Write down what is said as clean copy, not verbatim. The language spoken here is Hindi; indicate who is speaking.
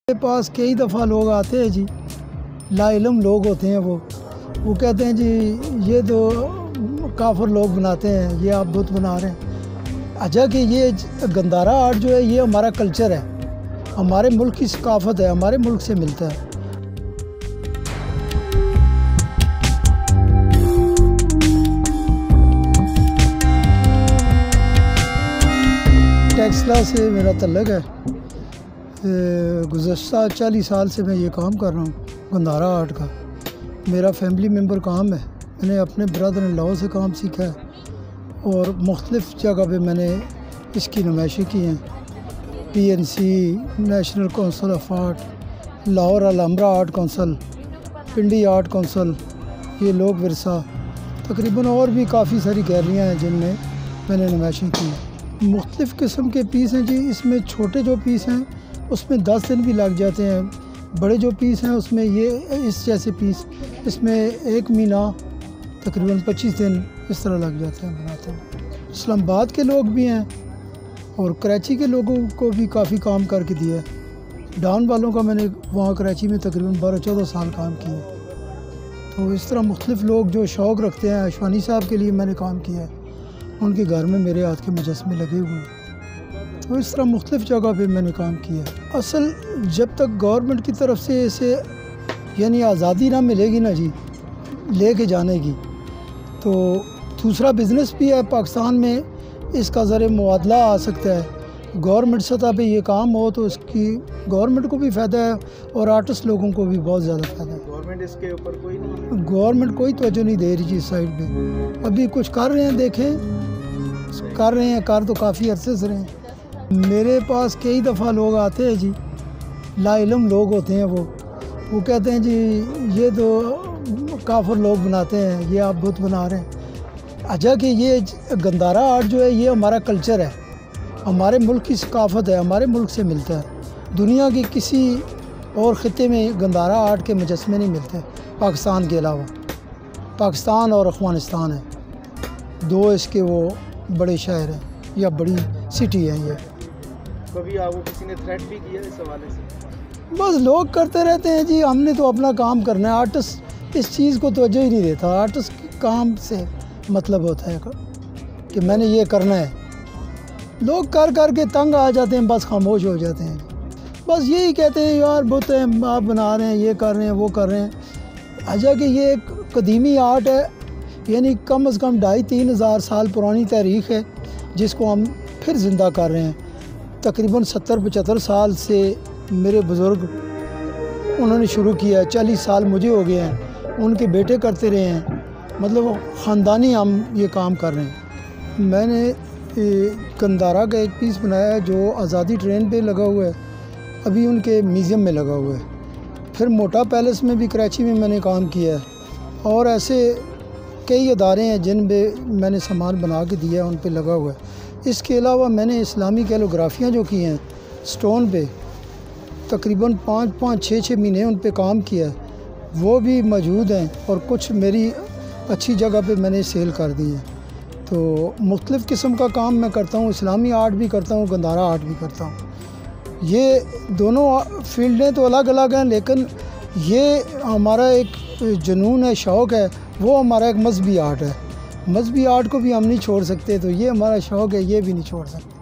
Speaker 1: मेरे पास कई दफ़ा लोग आते हैं जी, लाइलम लोग होते हैं, वो कहते हैं जी ये तो काफिर लोग बनाते हैं, ये आप बुत बना रहे हैं। अच्छा कि ये गंदारा आर्ट जो है ये हमारा कल्चर है, हमारे मुल्क की सकाफत है, हमारे मुल्क से मिलता है। टेक्सला से मेरा तल्लक है। गुज़श्ता 40 साल से मैं ये काम कर रहा हूँ गंदारा आर्ट का। मेरा फैमिली मेम्बर काम है। मैंने अपने ब्रदर इन लॉ से काम सीखा है और मुख्तलिफ़ जगह पे मैंने इसकी नुमाइशें की हैं। PNC, national council of art, Lahore Alhamra art council, Pindi art council, ये लोक विरसा, तकरीबन और भी काफ़ी सारी गैलरियाँ हैं जिनमें मैंने नुमाइशें की हैं। मुख्तलिफ़ किस्म के पीस हैं जी। इसमें छोटे जो पीस हैं उसमें 10 दिन भी लग जाते हैं। बड़े जो पीस हैं उसमें ये इस जैसे पीस, इसमें 1 महीना तकरीबन 25 दिन इस तरह लग जाते हैं बनाते हैं। इस्लामाबाद के लोग भी हैं और कराची के लोगों को भी काफ़ी काम करके दिया है। डाउन वालों का मैंने वहाँ कराची में तकरीबन 12-14 साल काम किया। तो इस तरह मुख्तलिफ़ लोग जो शौक़ रखते हैं, अशवानी साहब के लिए मैंने काम किया है, उनके घर में मेरे हाथ के मुजस्मे लगे हुए हैं। तो इस तरह मुख्तलिफ़ जगह पे मैंने काम किया। असल जब तक गवर्नमेंट की तरफ से इसे यानी आज़ादी ना मिलेगी ना जी ले के जाने की, तो दूसरा बिज़नेस भी है पाकिस्तान में, इसका ज़रिए मुआदला आ सकता है। गवर्नमेंट सतह पे ये काम हो तो इसकी गवर्नमेंट को भी फ़ायदा है और आर्टिस्ट लोगों को भी बहुत ज़्यादा फ़ायदा है।
Speaker 2: गवर्नमेंट इसके ऊपर कोई नहीं है,
Speaker 1: गवर्नमेंट कोई तवज्जो नहीं दे रही जी इस साइड पे। अभी कुछ कर रहे हैं, देखें कर रहे हैं, कर तो काफ़ी अरसे से रहे हैं। मेरे पास कई दफ़ा लोग आते हैं जी, लाइलम लोग होते हैं, वो कहते हैं जी ये तो काफिर लोग बनाते हैं, ये आप बुत बना रहे हैं। अच्छा कि ये गंदारा आर्ट जो है ये हमारा कल्चर है, हमारे मुल्क की सकाफत है, हमारे मुल्क से मिलता है। दुनिया की किसी और ख़ित्ते में गंदारा आर्ट के मुजस्मे नहीं मिलते पाकिस्तान के अलावा। पाकिस्तान और अफ़गानिस्तान है, दो इसके वो बड़े शहर हैं या बड़ी सिटी हैं ये।
Speaker 2: कभी आपको किसी ने थ्रेट भी किया इस हवाले से?
Speaker 1: बस लोग करते रहते हैं जी, हमने तो अपना काम करना है। आर्टिस्ट इस चीज़ को तवज्जो ही नहीं देता। आर्टिस्ट के काम से मतलब होता है कि मैंने ये करना है। लोग कर कर के तंग आ जाते हैं, बस खामोश हो जाते हैं। बस यही कहते हैं यार बुत है, आप बना रहे हैं, ये कर रहे हैं, वो कर रहे हैं। अच्छा कि ये एक कदीमी आर्ट है, यानी कम से कम 2,500-3 हज़ार साल पुरानी तारीख़ है जिसको हम फिर ज़िंदा कर रहे हैं। तकरीबन 70-75 साल से मेरे बुज़ुर्ग उन्होंने शुरू किया, 40 साल मुझे हो गए हैं, उनके बेटे करते रहे हैं, मतलब ख़ानदानी हम ये काम कर रहे हैं। मैंने गंदारा का एक पीस बनाया है जो आज़ादी ट्रेन पे लगा हुआ है, अभी उनके म्यूज़ियम में लगा हुआ है। फिर मोटा पैलेस में भी कराची में मैंने काम किया है और ऐसे कई अदारे हैं जिन पे मैंने सामान बना के दिया है, उन पे लगा हुआ है। इसके अलावा मैंने इस्लामी कैलोग्राफियाँ जो की हैं स्टोन पे, तकरीबन 5-6 महीने उन पे काम किया है, वो भी मौजूद हैं और कुछ मेरी अच्छी जगह पे मैंने सेल कर दी है। तो मुख्तलिफ़ किस्म का काम मैं करता हूँ, इस्लामी आर्ट भी करता हूँ, गंदारा आर्ट भी करता हूँ। ये दोनों फील्डें तो अलग अलग हैं, लेकिन ये हमारा एक जुनून है, शौक़ है, वो हमारा एक मजहबी आर्ट है। मजहबी आर्ट को भी हम नहीं छोड़ सकते, तो ये हमारा शौक़ है, ये भी नहीं छोड़ सकते।